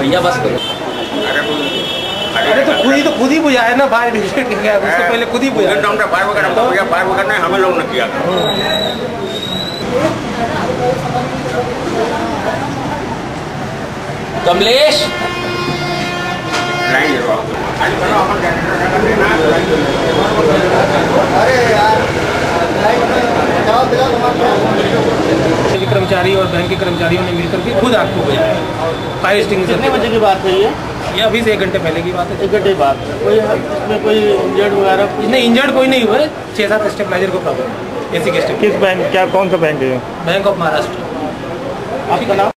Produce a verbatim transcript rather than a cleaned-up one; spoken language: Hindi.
भैया बस करो। अरे तो खुद ही तो खुद ही बुझाया ना फायर ब्रिगेड के गया उसको पहले खुद ही बुझाया। फायर ब्रिगेड तो भैया फायर ब्रिगेड ने हमें लोग ने किया। कमलेश कर्मचारी और बैंक के कर्मचारियों ने मिलकर के खुद आग को बुझाया फायर एक्सटिंग्विशर। कितने बजे की बात है ये? ये अभी से एक घंटे पहले की बात है। एक घंटे बाद कोई इसमें कोई इंजर्ड वगैरह नहीं, इंजर्ड कोई नहीं हुआ है। छः सात स्टेबलाइजर को प्रॉब्लम एसी के स्टेप। किस बैंक, क्या कौन सा बैंक है? Bank of Maharashtra. आपका नाम?